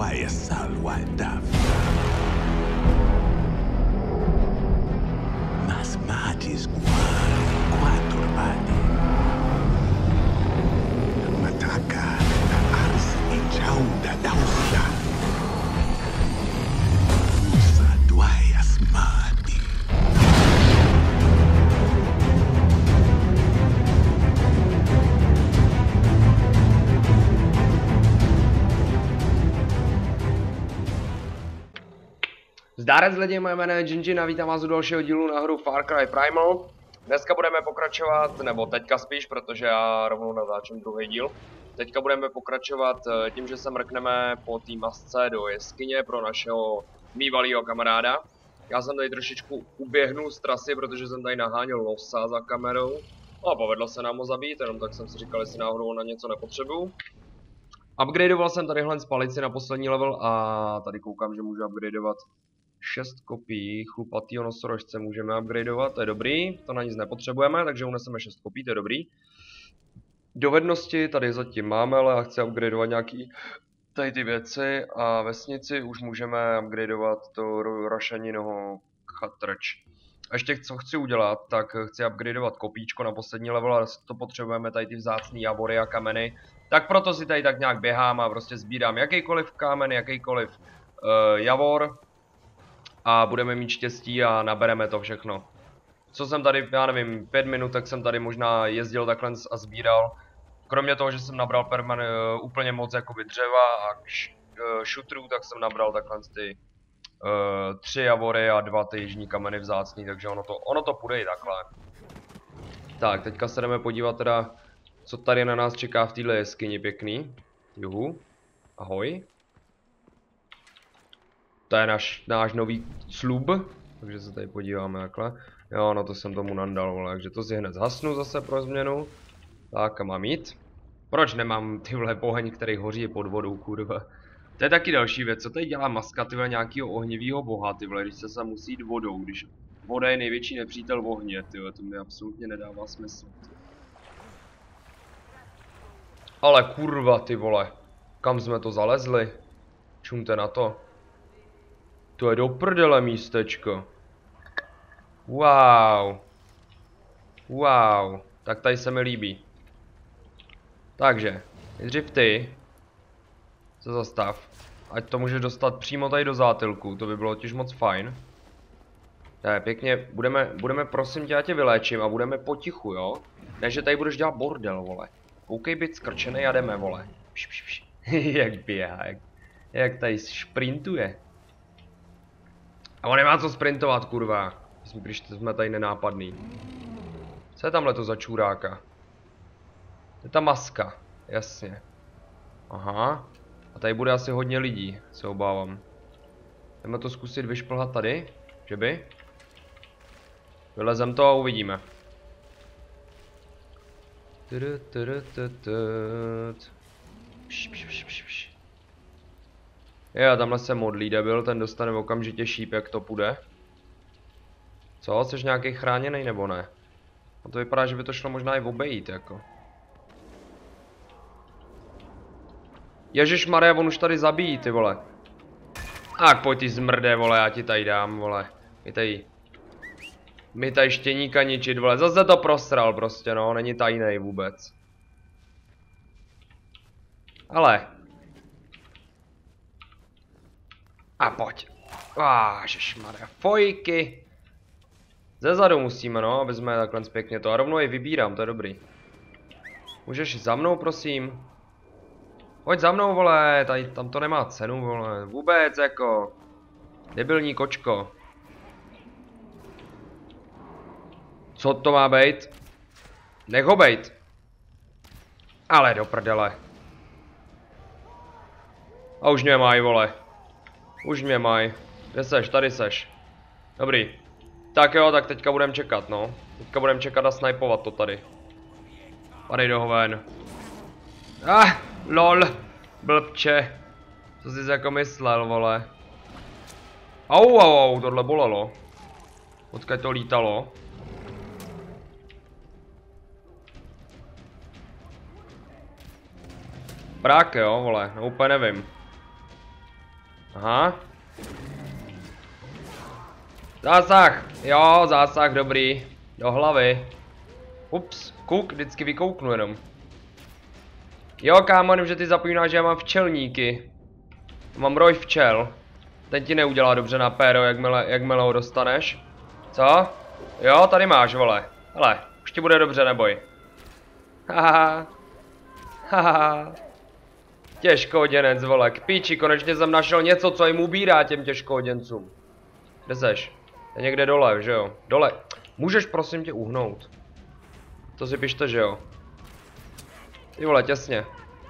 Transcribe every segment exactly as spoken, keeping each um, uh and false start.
شوية السالوة داف Mas matis quatro urbani Mataka na ars e chauda dausa Usa duaias mati Zdárec lidi, moje jméno je Gingy a vítám vás u dalšího dílu na hru Far Cry Primal. Dneska budeme pokračovat, nebo teďka spíš, protože já rovnou natáčím druhý díl. Teďka budeme pokračovat tím, že se mrkneme po té masce do jeskyně pro našeho bývalého kamaráda. Já jsem tady trošičku uběhnul z trasy, protože jsem tady naháněl losa za kamerou. No a povedlo se nám ho zabít, jenom tak jsem si říkal, jestli náhodou na něco nepotřebuju. Upgradeoval jsem tadyhle z palici na poslední level a tady koukám, že můžu upgradeovat šest kopií chlupatýho nosorožce můžeme upgradeovat, to je dobrý, to na nic nepotřebujeme, takže uneseme šest kopií, to je dobrý. Dovednosti tady zatím máme, ale já chci upgradeovat nějaký tady ty věci a vesnici už můžeme upgradeovat to rašeninoho chatrč. A ještě co chci udělat, tak chci upgradeovat kopíčko na poslední level, ale to potřebujeme tady ty vzácný javory a kameny. Tak proto si tady tak nějak běhám a prostě sbírám jakýkoliv kámen, jakýkoliv uh, javor. A budeme mít štěstí a nabereme to všechno. Co jsem tady, já nevím, pět minut, tak jsem tady možná jezdil takhle a sbíral. Kromě toho, že jsem nabral perman, uh, úplně moc jakoby dřeva a uh, šutrů, tak jsem nabral takhle ty uh, tři javory a dva ty jižní kameny vzácný, takže ono to, ono to půjde i takhle. Tak, teďka se jdeme podívat teda, co tady na nás čeká v téhle jeskyni pěkný. Juhu, ahoj. To je náš, náš nový slub, takže se tady podíváme takhle. Jo, no to jsem tomu nandal, vole, takže to si hned zhasnu zase pro změnu. Tak a mám jít. Proč nemám tyhle poheň, který hoří pod vodou, kurva? To je taky další věc, co tady dělá maska, tyhle nějakýho ohnivýho boha, tyhle, když se sem musí jít vodou, když voda je největší nepřítel v ohně, tyhle, to mi absolutně nedává smysl. Ale kurva, ty vole, kam jsme to zalezli? Čumte na to. To je do prdele místečko. Wow. Wow. Tak tady se mi líbí. Takže, nejdřív ty. Se zastav. Ať to můžeš dostat přímo tady do zátylku, to by bylo těž moc fajn. Tak, pěkně, budeme, budeme prosím tě, já tě vyléčím a budeme potichu, jo? Ne, že tady budeš dělat bordel, vole. Koukej být skrčenej a jdeme, vole. Pš, pš, pš. Jak běhá, jak, jak tady šprintuje. A on nemá co sprintovat, kurva. Když jsme tady nenápadný. Co je tamhle to za čuráka? To je ta maska, jasně. Aha. A tady bude asi hodně lidí, se obávám. Jdeme to zkusit vyšplhat tady, že by? Vylezem to a uvidíme. Pš, pš, pš, pš, pš. Jo, tamhle se modlí debil, ten dostane okamžitě šíp, jak to půjde. Co, jsi nějaký chráněný nebo ne? A to vypadá, že by to šlo možná i obejít, jako. Ježišmarja, on už tady zabíjí, ty vole. Tak pojď ty zmrde, vole, já ti tady dám, vole. My tady... My tady štěníka ničit, vole, zase to prosral prostě, no, není tajnej vůbec. Ale... A pojď. Ježišmarja, fojky. Zezadu musíme, no, aby jsme takhle pěkně to. A rovnou je vybírám, to je dobrý. Můžeš za mnou, prosím? Pojď za mnou, vole, tady, tam to nemá cenu, vole. Vůbec, jako. Debilní kočko. Co to má být? Nech ho bejt. Ale do prdele. A už mě maj, vole. Už mě maj. Kde seš? Tady seš. Dobrý. Tak jo, tak teďka budem čekat, no. Teďka budem čekat a snajpovat to tady. Padej do hoven. Ah, lol. Blbče. Co jsi jako myslel, vole? Au, au, au, tohle bolelo. Odkud to lítalo? Prák, jo, vole, no úplně nevím. Aha. Zásah. Jo, zásah, dobrý. Do hlavy. Ups, kuk, vždycky vykouknu jenom. Jo, kámo, nevím, že ty zapomínáš, že já mám včelníky. Mám roj včel. Ten ti neudělá dobře na péro, jakmile, jakmile ho dostaneš. Co? Jo, tady máš, vole. Hele, už ti bude dobře, neboj. Haha. Haha. Těžkoděnec, vole, k píči, konečně jsem našel něco, co jim ubírá těm těžkoděncům. Kde seš? Je někde dole, že jo? Dole. Můžeš prosím tě uhnout. To si pište, že jo? Ty vole, těsně.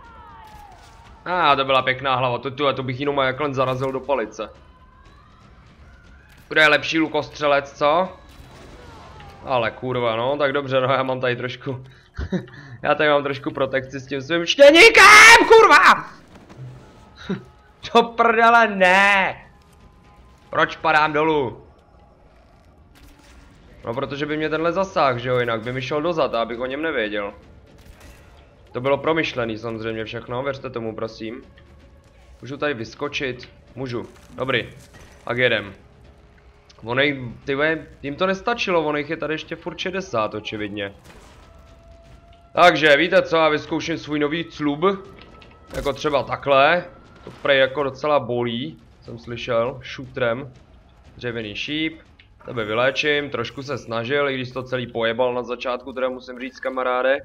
A ah, to byla pěkná hlava, to, to, to bych jenom jakhle zarazil do palice. Kdo je lepší lukostřelec, co? Ale kurva, no, tak dobře, no, já mám tady trošku... já tady mám trošku protekci s tím svým štěníkem, kurva! Do prdele, ne! Proč padám dolů? No, protože by mě tenhle zasáhl, že jo, jinak by mi šel dozad, abych o něm nevěděl. To bylo promyšlený samozřejmě všechno, věřte tomu, prosím. Můžu tady vyskočit? Můžu, dobrý. Tak jedem. Onej, tyve, jim to nestačilo, onej je tady ještě furt šedesát, očividně. Takže, víte co, já vyzkouším svůj nový club. Jako třeba takhle. To prej jako docela bolí, jsem slyšel, šutrem. Dřevěný šíp. Tebe vyléčím, trošku se snažil, i když to celý pojebal na začátku, teda musím říct, kamaráde.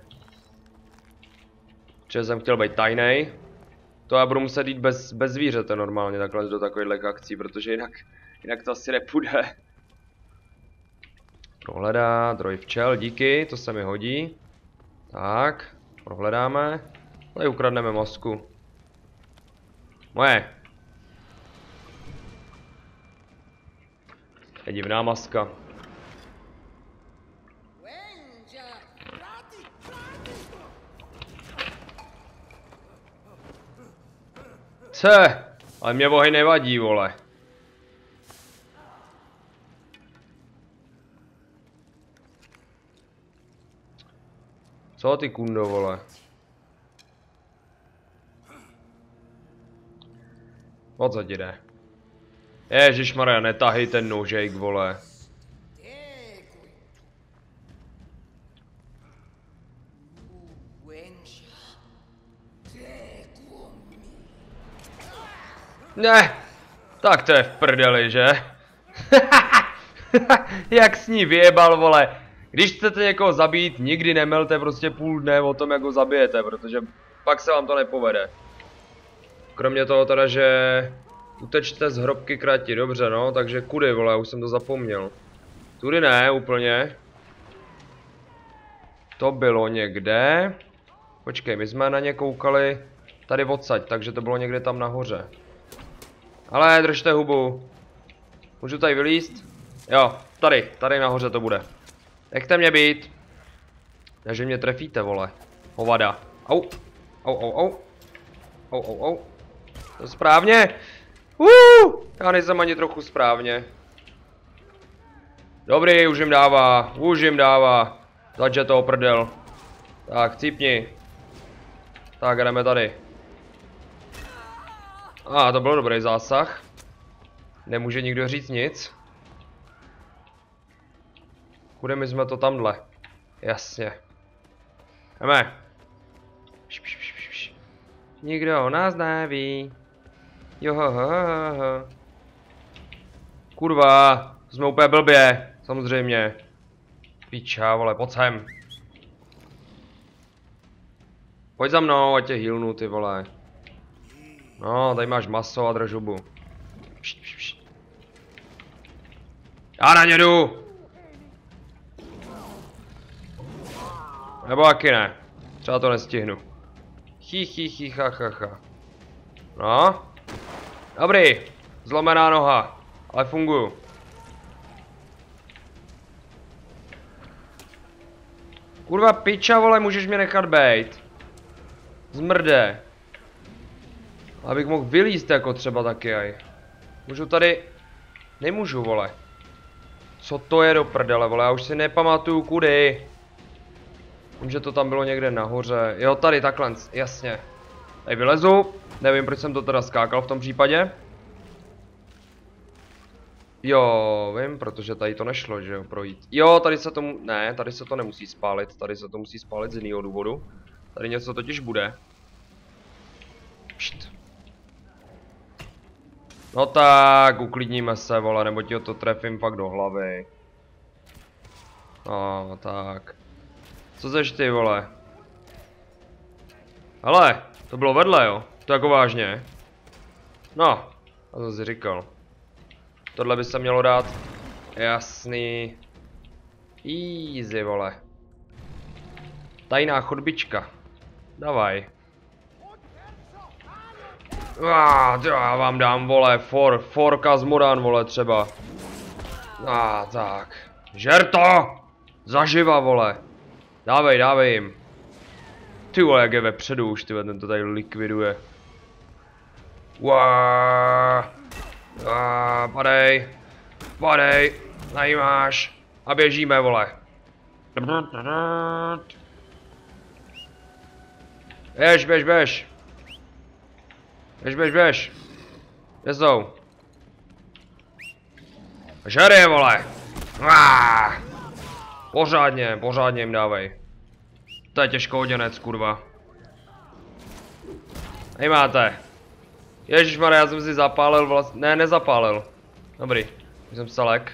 Že jsem chtěl být tajnej. To já budu muset jít bez, bez zvířete normálně takhle do takových akcí, protože jinak, jinak to asi nepůjde. Prohledá, droj včel, díky, to se mi hodí. Tak, prohledáme. Tady ukradneme mozku. Moje. Je divná maska. Ce, ale mě bohy nevadí, vole. Co ty kundo, vole? O co ti jde? Ježišmarja, netahej ten nožejk, vole. Ne, tak to je v prdeli, že? Jak s ní vyjebal, vole. Když chcete někoho zabít, nikdy nemelte prostě půl dne o tom, jak ho zabijete, protože pak se vám to nepovede. Kromě toho teda, že utečte z hrobky krati, dobře no, takže kudy, vole, už jsem to zapomněl. Tudy ne, úplně. To bylo někde. Počkej, my jsme na ně koukali tady odsaď, takže to bylo někde tam nahoře. Ale držte hubu. Můžu tady vylízt? Jo, tady, tady nahoře to bude. Nechte mě být. Takže mě trefíte, vole. Hovada. Au. Au, au, au. Au, au, au. To správně. Uh, já nejsem ani trochu správně. Dobrý, už jim dává. Už jim dává. Zadže toho prdel. Tak, cípni. Tak, jdeme tady. A, ah, to byl dobrý zásah. Nemůže nikdo říct nic. Kude my jsme to tamhle? Jasně. Jdeme. Pš, pš, pš, pš, pš. Nikdo o nás neví. Johohoho. Kurva, jsme úplně blbě, samozřejmě. Piča, vole, pojď sem. Pojď za mnou, ať tě healnu, ty vole. No, tady máš maso a drž hubu. Pš, pš, pš. Já na ně jdu. Nebo taky ne. Třeba to nestihnu. Chi, chi, chi, ha, ha, ha. No. Dobrý. Zlomená noha. Ale funguju. Kurva piča, vole, můžeš mě nechat bejt. Zmrde. Abych mohl vylízt jako třeba taky aj. Můžu tady... Nemůžu, vole. Co to je do prdele, vole, já už si nepamatuju kudy. Vím, že to tam bylo někde nahoře. Jo, tady, takhle, jasně. Tady vylezu. Nevím, proč jsem to teda skákal v tom případě. Jo, vím, protože tady to nešlo, že jo, projít. Jo, tady se to, ne, tady se to nemusí spálit, tady se to musí spálit z jiného důvodu. Tady něco totiž bude. Pšt. No tak, uklidníme se, vole, nebo ti to trefím fakt do hlavy. No, tak. Co seš ty, vole? Hele, to bylo vedle, jo? To jako vážně. No, a to si říkal. Tohle by se mělo dát. Jasný. Easy, vole. Tajná chodbička. Davaj. Ah, já vám dám, vole, for, forka z Moran, vole, třeba. Ah, tak. Žer to! Zaživa, vole. Dávej, dávej jim. Ty vole, jak je vepředu už, tyhle, ten to tady likviduje. Waaah. Ah, padej. Padej. Najímáš. A běžíme, vole. Běž, běž, běž. Běž, běž, běž. Kde jsou? Žer je, vole. Ah. Pořádně, pořádně jim dávej. To je těžkohoděnec, kurva. Hej, máte. Ježišmarja, já jsem si zapálil vlastně. Ne, nezapálil. Dobrý, jsem salek.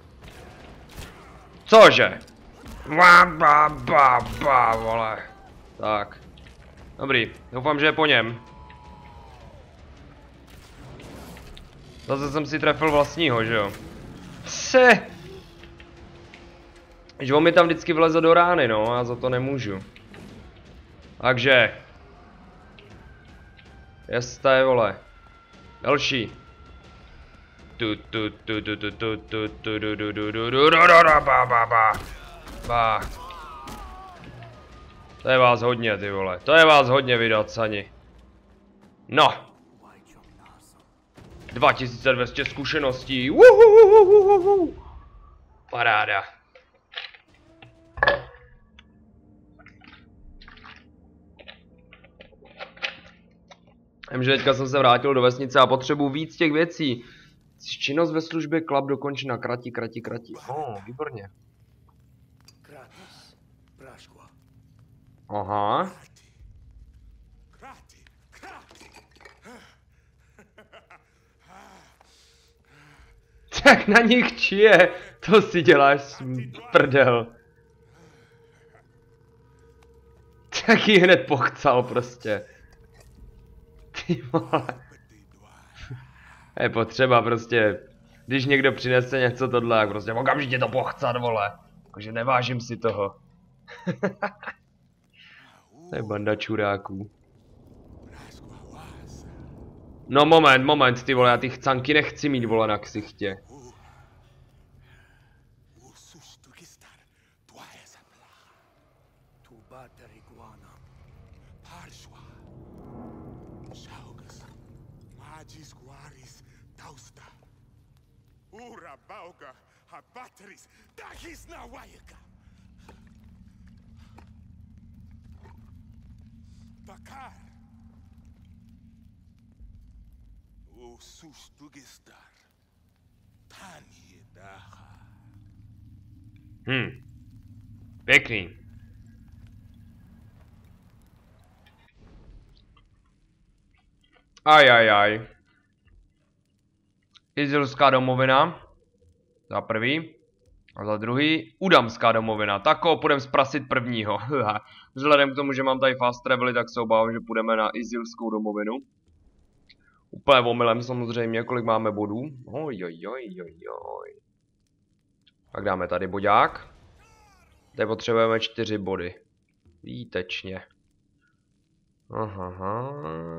Cože? Ba, ba, ba, ba, vole. Tak. Dobrý, doufám, že je po něm. Zase jsem si trefil vlastního, že jo? Se. Že on mi tam vždycky vleze do rány, no, a za to nemůžu. Takže. Jeste, vole. Další. Tu tu tu tu tu tu tu tu tu tu tu tu tu ba ba ba ba. To je vás hodně, ty vole. To je vás hodně vydat, Sani. No. dva tisíce dvě stě zkušeností. Uhuhuhuhuhu. Paráda. Vím, že teďka jsem se vrátil do vesnice a potřebuji víc těch věcí. Činnost ve službě klub dokončena. Krati, krati, krati. Oh, výborně. Aha. Tak na nich čije, to si děláš prdel. Tak ji hned pochcal prostě. Ty vole. Je potřeba prostě, když někdo přinese něco tohle, tak prostě okamžitě to pochcat, vole. Takže nevážím si toho. To je banda čuráků. No moment, moment, ty vole, já ty chcanky nechci mít, vole, na ksichtě. Hm. Pěkný. Ajajaj. Izilská domovina. Za prvý. A za druhý. Udamská domovina. Tak ho půjdeme zprasit prvního. Vzhledem k tomu, že mám tady fast travely, tak se obávám, že půjdeme na Izilskou domovinu. Úplně omylem samozřejmě, kolik máme bodů. Ojojojojoj. Tak dáme tady bodák. Tady potřebujeme čtyři body. Výtečně. Aha.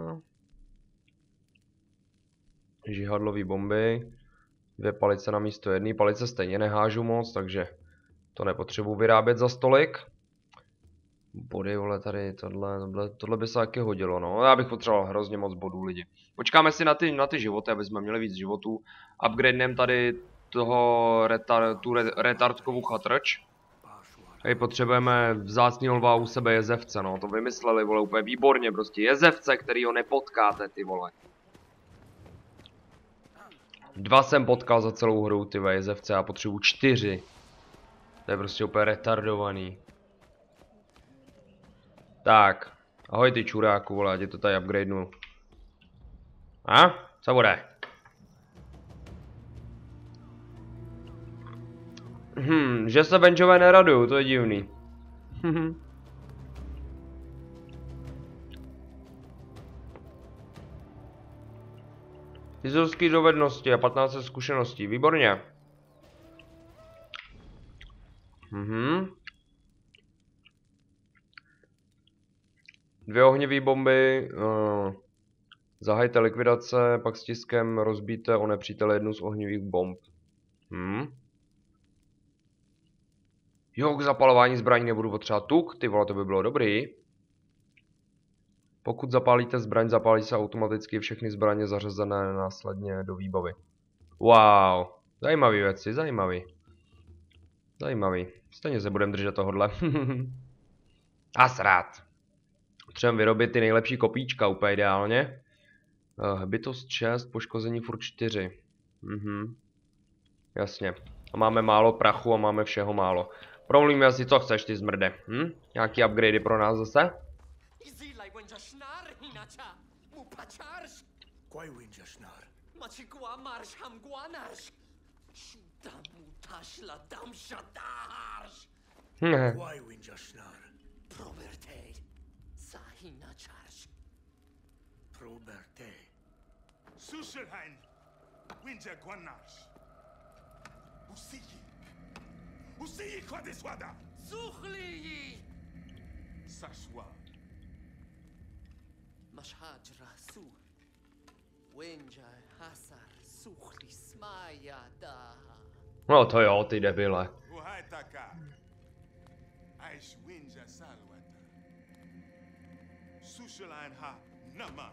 Žihadlový bomby. Dvě palice na místo jedné. Palice stejně nehážu moc, takže to nepotřebuji vyrábět za stolik. Body, vole, tady, tohle, tohle, tohle by se taky hodilo, no. Já bych potřeboval hrozně moc bodů, lidi. Počkáme si na ty, na ty životy, aby jsme měli víc životů. Upgradeneme tady toho retar, tu re, retardkovou chatrč. Tady potřebujeme vzácnýho lva u sebe jezevce, no. To vymysleli, vole, úplně výborně, prostě jezevce, který ho nepotkáte, ty vole. Dva jsem potkal za celou hru, ty jezevce, a potřebuji čtyři. To je prostě úplně retardovaný. Tak. Ahoj ty čuráku, vole, tě to tady upgradenu. A? Co bude? Hm, že se benžové neradují, to je divný. Fyzické dovednosti a patnáct zkušeností, výborně. Mhm. Dvě ohnivé bomby. Uh, zahajte likvidace, pak stiskem rozbíte o nepřítele jednu z ohnivých bomb. Hm. Jo, k zapalování zbraní nebudu potřebovat tuk, ty vole, to by bylo dobrý. Pokud zapálíte zbraň, zapálí se automaticky všechny zbraně zařazené následně do výbavy. Wow, zajímavý věci, zajímavý. Zajímavý, stejně se budeme držet tohodle. A srát. Třeba vyrobit ty nejlepší kopíčka, úplně ideálně. Uh, bytost šest, poškození furt čtyři. Mhm. Jasně. A máme málo prachu a máme všeho málo. Promluvíme asi, co chceš, ty zmrde. Hm? Nějaký upgradey pro nás zase? Sushelhain, Winter Guanash. Usiji. Usiji Kwadiswada. Zuchli. Sashwa. Mashhaj Rasu. Winja Hasar Suchli Smayada. No to jo, ty debile. Uhaitaka. Aish Winja Salwata. Sushelhain ha Nama.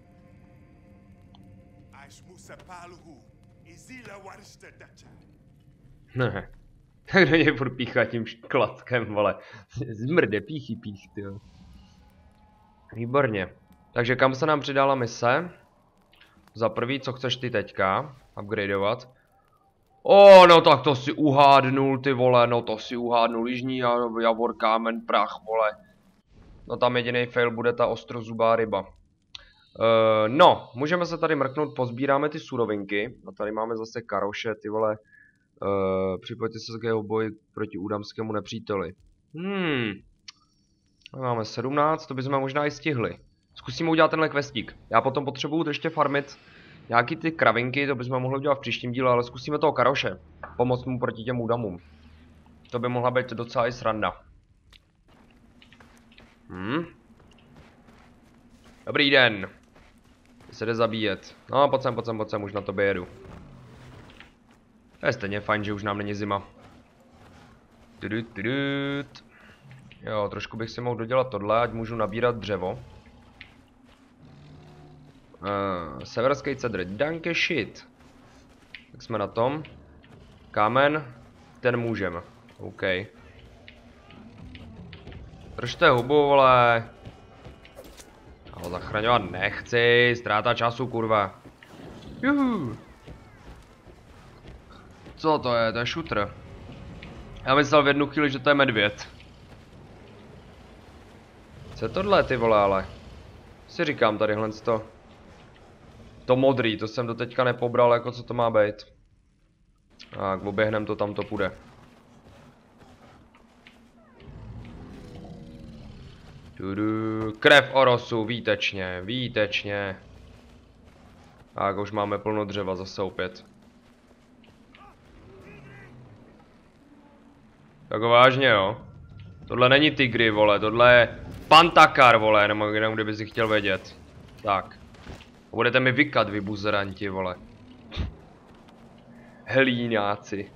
Ne. Tak do něj furt píchá tím škladkem, vole. Zmrde, píchy pích, tyjo. Výborně. Takže kam se nám přidala mise? Za prvý, co chceš ty teďka upgradeovat? O, no tak to si uhádnul, ty vole, no to si uhádnul. Jižní javor, kámen, prach, vole. No tam jediný fail bude ta ostrozubá ryba. Uh, no, můžeme se tady mrknout, pozbíráme ty surovinky. A tady máme zase karoše, ty vole. Uh, připojte se k jeho boji proti údamskému nepříteli. Hmm. Máme sedmnáct, to bychom možná i stihli. Zkusíme udělat tenhle questík. Já potom potřebuju ještě farmit nějaký ty kravinky, to bychom mohli udělat v příštím díle, ale zkusíme toho karoše. Pomoct mu proti těm údamům. To by mohla být docela i sranda. Hmm. Dobrý den. Se jde zabíjet. No, pojď sem, pojď sem, pojď sem, už na tobě jedu. To je stejně fajn, že už nám není zima. Tudut, tudut. Jo, trošku bych si mohl dodělat tohle, ať můžu nabírat dřevo. Uh, severský cedr, danke shit. Tak jsme na tom. Kámen, ten můžeme. OK. Držte hubu, vole. Já ho zachraňovat nechci, ztráta času, kurva. Juhu. Co to je? To je shooter. Já myslel v jednu chvíli, že to je medvěd. Co je tohle, ty vole, ale? Si říkám tadyhle to. To modrý, to jsem do teďka nepobral, jako co to má být. Tak, oběhnem to, tam to půjde. Tudu. Krev orosu, výtečně, výtečně. Tak, už máme plno dřeva zase opět. Tak vážně, jo. Tohle není tygry, vole, tohle je pantakar, vole, nebo jenom kdyby si chtěl vědět. Tak. Budete mi vykat, vy buzeranti, vole. Hlíňáci.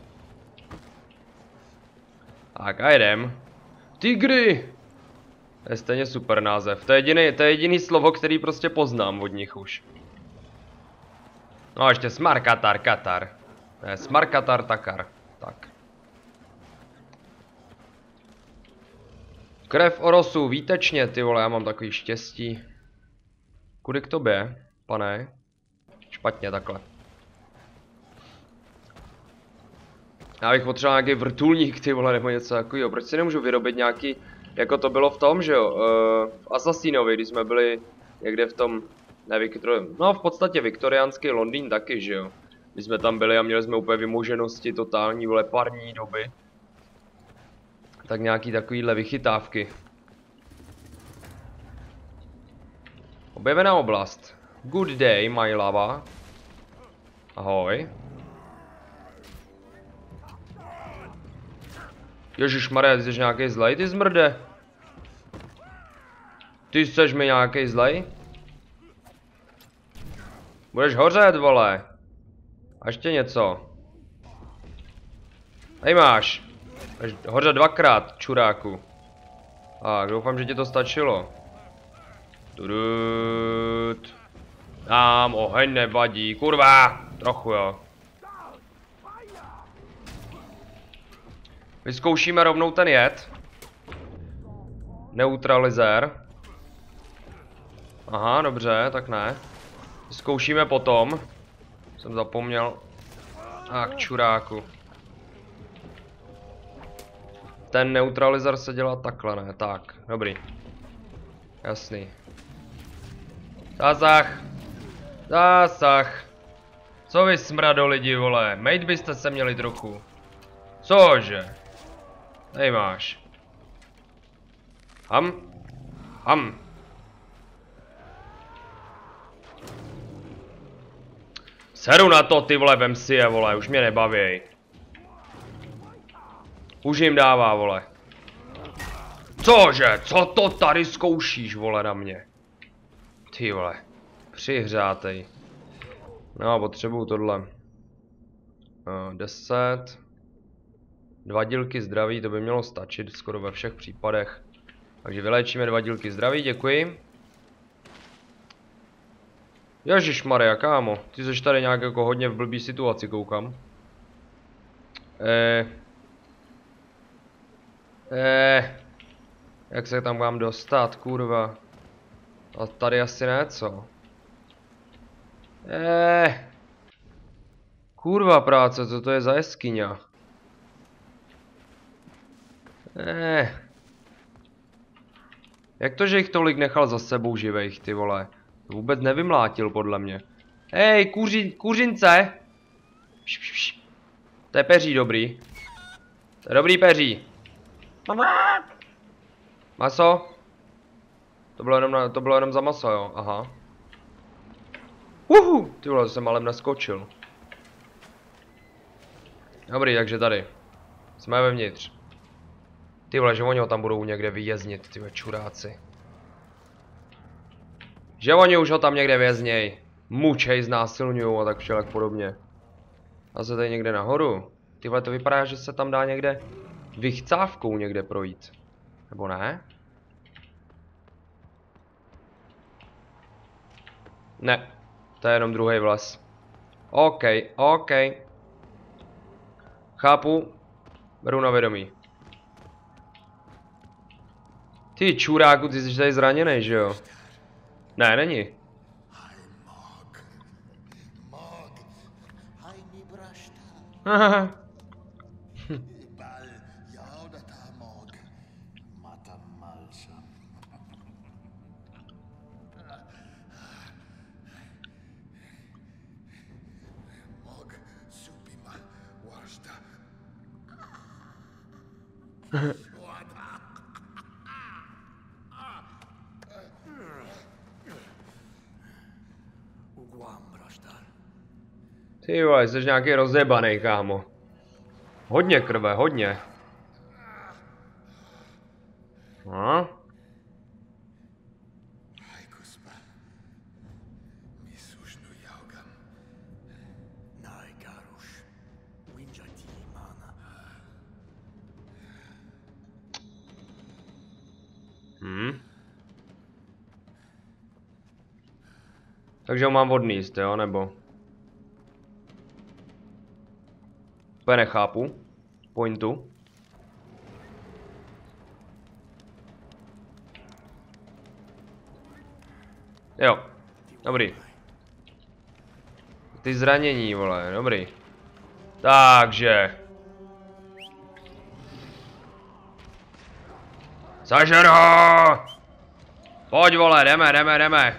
Tak a jedem. Tygry! To je stejně super název. To je jediný, to je jediný slovo, který prostě poznám od nich už. No a ještě smarkatar, katar. Ne, smarkatar, takar. Tak. Krev orosu, výtečně, ty vole, já mám takový štěstí. Kudy k tobě, pane? Špatně takhle. Já bych potřeboval nějaký vrtulník, ty vole, nebo něco takového. Proč si nemůžu vyrobit nějaký, jako to bylo v tom, že jo, uh, v Assassinovi, když jsme byli někde v tom, ne Viktor, no v podstatě viktoriánský Londýn taky, že jo. Když jsme tam byli a měli jsme úplně vymoženosti, totální, vole, parní doby. Tak nějaký takovýhle vychytávky. Objevená oblast. Good day, my lava. Ahoj. Ježišmarja, ty jsi nějaký zlej, ty zmrde. Ty jsi mi nějaký zlej? Budeš hořet, vole. A ještě něco. Tady máš. Budeš hořet dvakrát, čuráku. Tak, doufám, že ti to stačilo. Tudut. Nám oheň nevadí, kurva. Trochu jo. Vyzkoušíme rovnou ten jed. Neutralizér. Aha, dobře, tak ne. Vyzkoušíme potom. Jsem zapomněl. Tak, čuráku. Ten neutralizér se dělá takhle, ne? Tak, dobrý. Jasný. Zásah. Zásah. Co vy smrado lidi, vole? Mate byste se měli trochu. Cože? Tady máš. Ham. Ham. Seru na to, ty vole, vem si je, vole, už mě nebavěj. Už jim dává, vole. Cože? Co to tady zkoušíš, vole, na mě? Ty vole. Přihřátej. No, potřebuju tohle. Uh, deset. Dva dílky zdraví, to by mělo stačit skoro ve všech případech. Takže vyléčíme dva dílky zdraví, děkuji. Ježišmarja, kámo, ty jsi tady nějak jako hodně v blbý situaci, koukám. Eh. Eh. Jak se tam mám dostat, kurva? A tady asi ne, co? Eh. Kurva práce, co to je za jeskyňa? Eh. Jak to, že jich tolik nechal za sebou živejch, ty vole? Vůbec nevymlátil, podle mě. Hej, kuři, kuřince! Pš, pš, pš. To je peří dobrý. To je dobrý peří. Maso? To bylo jenom, na, to bylo jenom za maso, jo? Aha. Uhu, ty vole, jsem malem naskočil. Dobrý, takže tady. Jsme vevnitř. Ty vole, že oni ho tam budou někde vyjezdnit, ty čuráci. Že oni už ho tam někde vězněj. Mučej, znásilňujou a tak všelak podobně. A se tady někde nahoru. Ty vole, to vypadá, že se tam dá někde vychcávkou někde projít. Nebo ne? Ne. To je jenom druhý vles. OK, OK. Chápu. Beru na vědomí. Ty čuráku, ty jsi tady zraněnej, že jo? Ne, není. Haha. Ty vole, jsi nějaký rozjebanej, kámo. Hodně krve, hodně. No. Hmm. Takže ho mám odníst, jo, nebo? Úplně nechápu. Pointu. Jo. Dobrý. Ty zranění, vole, dobrý. Takže. Zažeru! Pojď vole, jdeme, jdeme, jdeme.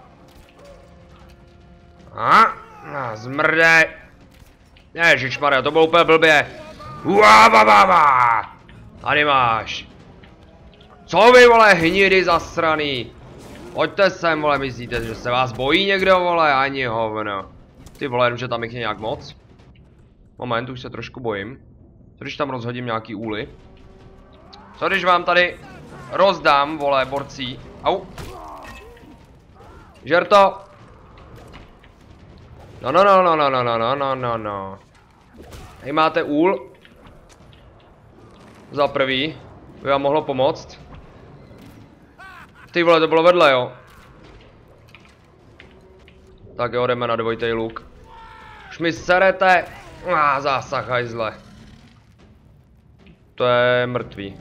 A, a zmrde. Ježišmarja, to bylo úplně blbě. Uávávává. Tady máš. Co vy vole, hnidy zasraný. Pojďte sem vole, myslíte, že se vás bojí někdo vole, ani hovno. Ty vole, jenom že tam jich je nějak moc. Moment, už se trošku bojím. Co když tam rozhodím nějaký úly? Co když vám tady rozdám, vole, borcí? Au. Žer to. No, no, no, no, no, no, no, no, no, no. Tady máte úl. Za prvý. By vám mohlo pomoct. Ty vole, to bylo vedle, jo. Tak jo, jdeme na dvojitej luk. Už mi serete. Ah, zásah, hajzle. To je mrtvý.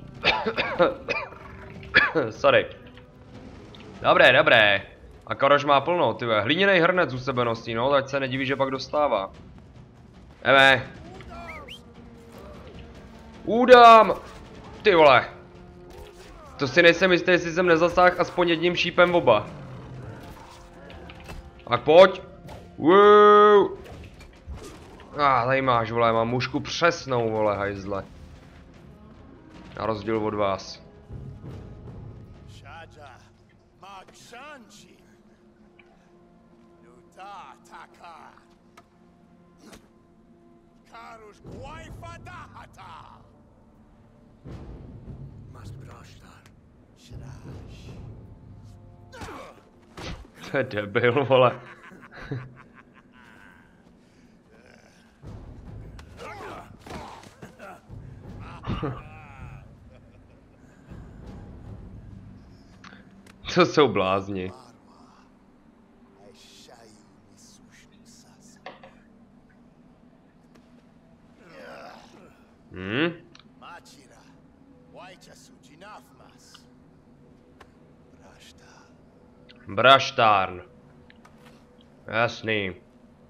Sorry. Dobré, dobré. A Karoš má plno, ty ve. Hliněnej hrnec u sebe nosí, no, tak se nediví, že pak dostává. Jdeme. Údám! Ty vole. To si nejsem jistý, jestli jsem nezasáhl aspoň jedním šípem oba. Tak pojď. Wow. A ah, tady máš, vole, mám mušku přesnou, vole, hajzle. Na rozdíl od vás. To je debil, vole. To jsou blázni. Hmm? Braštárn. Jasný.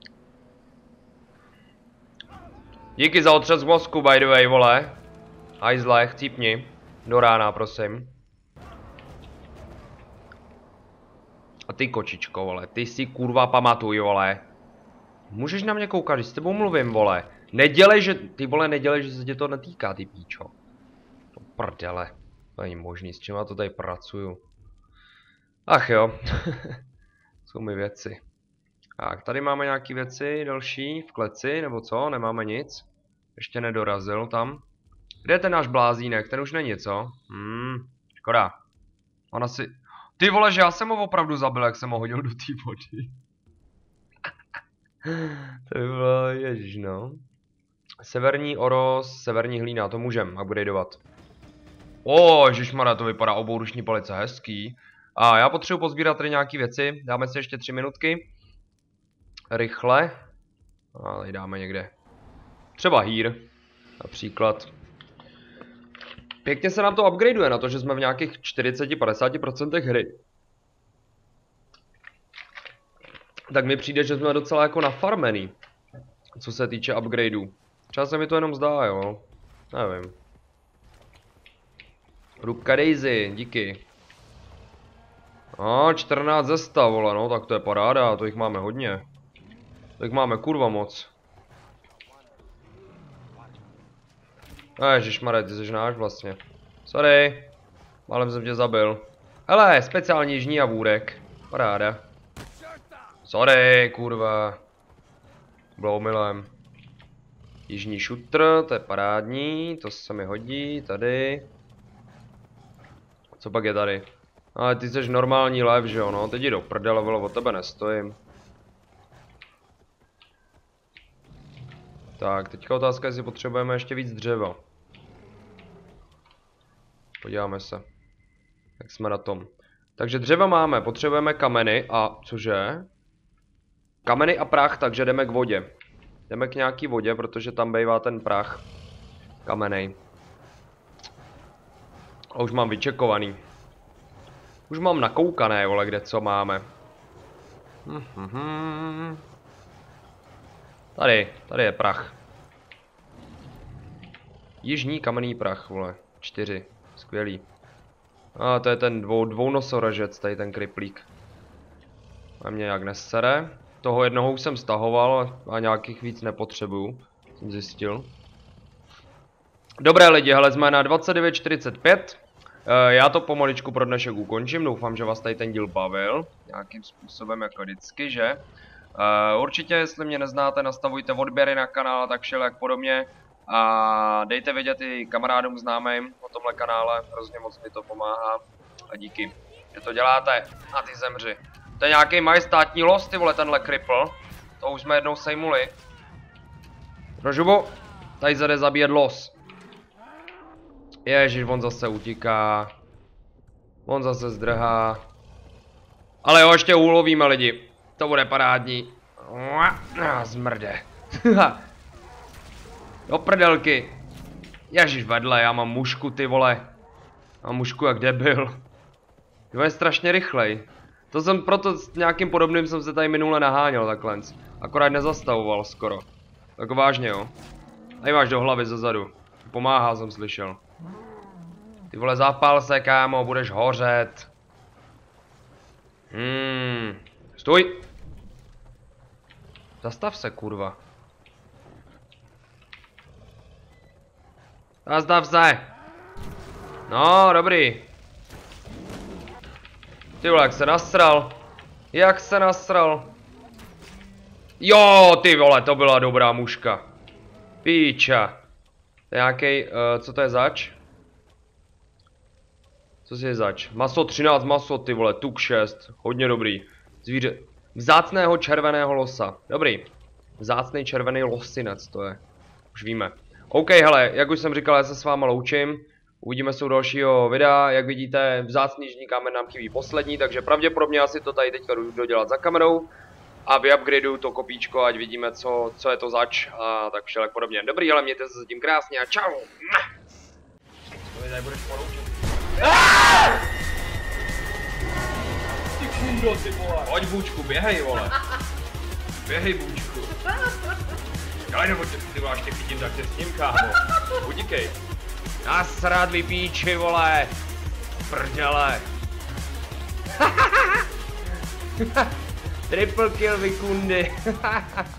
Díky za otřes mozku, by the way, vole. Hajzle, chcípni. Do rána, prosím. A ty kočičko, vole, ty si kurva pamatuj, vole. Můžeš na mě koukat, když s tebou mluvím, vole. Nedělej, že, ty vole, nedělej, že se tě to netýká, ty píčo. To prdele. To není možný, s čím já to tady pracuju. Ach jo. Jsou mi věci. Tak, tady máme nějaké věci další v kleci, nebo co? Nemáme nic. Ještě nedorazil tam. Kde je ten náš blázínek? Ten už není, co? Hmm, škoda. On asi... Ty vole, že já jsem ho opravdu zabil, jak jsem ho hodil do té vody. To by bylo, ježiš, no. Severní oros, severní hlína, to můžem upgradeovat. O, ježišmarja, to vypadá obouruční palice, hezký. A já potřebuji pozbírat tady nějaké věci, dáme si ještě tři minutky. Rychle. A tady dáme někde. Třeba hír, například. Pěkně se nám to upgradeuje na to, že jsme v nějakých čtyřicet až padesát procent hry. Tak mi přijde, že jsme docela jako nafarmený. Co se týče upgradeů. Třeba se mi to jenom zdá, jo. Nevím. Rubka Daisy, díky. A čtrnáct ze sta, vole, no, tak to je paráda, to jich máme hodně. To jich máme kurva moc. Ježišmarja, ty jsi náš vlastně. Sorry. Málem jsem tě zabil. Hele, speciální jižní javůrek. Paráda. Sorry, kurva. Bylo omylem. Jižní šutr, to je parádní, to se mi hodí, tady. Co pak je tady? Ale ty jsi normální lev, že jo, no, teď jdi do prdele, vole, o tebe nestojím. Tak, teďka otázka, jestli potřebujeme ještě víc dřeva. Podíváme se. Jak jsme na tom. Takže dřeva máme, potřebujeme kameny a... Cože? Kameny a prach, takže jdeme k vodě. Jdeme k nějaký vodě, protože tam bývá ten prach. Kamenej. A už mám vyčekovaný. Už mám nakoukané, vole, kde co máme. Mhm. Tady, tady je prach. Jižní kamenný prach, vole. Čtyři. Skvělý. A to je ten dvou, dvounosoražec, tady ten kriplík. A mě nějak nesere. Toho jednoho už jsem stahoval a nějakých víc nepotřebuju. Jsem zjistil. Dobré lidi, hele, jsme na dvacet devět čtyřicet pět. E, já to pomaličku pro dnešek ukončím. Doufám, že vás tady ten díl bavil. Nějakým způsobem jako vždycky, že? E, určitě, jestli mě neznáte, nastavujte odběry na kanál, tak všelijak podobně. A dejte vědět i kamarádům známým o tomhle kanále. Hrozně moc mi to pomáhá. A díky, že to děláte. A ty zemři. To je nějaký majestátní los, ty vole, tenhle kripl. To už jsme jednou sejmuli. Rožubo, tady zade zabíjet los. Ježiš, on zase utíká. On zase zdrhá. Ale jo, ještě ulovíme lidi. To bude parádní. Zmrde. Do prdelky. Ježiš, vedle, já mám mušku, ty vole. Mám mušku jak debil. To je strašně rychlej. To jsem proto s nějakým podobným jsem se tady minule naháněl takhle. Akorát nezastavoval skoro. Tak vážně, jo. Tady máš do hlavy zezadu. Pomáhá, jsem slyšel. Ty vole, zapál se, kámo, budeš hořet. Hmm. Stůj! Zastav se, kurva. Zastav se! No, dobrý. Ty vole, jak se nasral. Jak se nasral. Jo, ty vole, to byla dobrá muška. Píča. To je nějaký, uh, co to je zač? Co si je zač? Maso třináct, maso, ty vole, tuk šest. Hodně dobrý. Zvíře. Vzácného červeného losa. Dobrý. Vzácný červený losinec, to je. Už víme. OK, hele, jak už jsem říkal, já se s váma loučím. Uvidíme se u dalšího videa. Jak vidíte, vzácný žní kámen nám chybí poslední, takže pravděpodobně asi to tady teďka jdu dodělat za kamerou. A vyupgradeuju to kopíčko, ať vidíme, co, co je to zač a tak všelek podobně. Dobrý, ale mějte se tím krásně a čau! To mi tady budeš poloučit. Ty kundo, ty vole! Pojď, Bůčku, běhej, vole! Běhej, Bůčku! Čekaj, nebo tě, ty vole, až tě chytím, tak tě s ním, kámo! Utíkej! Nasrát vy píči, vole! Prdele! Triple kill, vy kundy!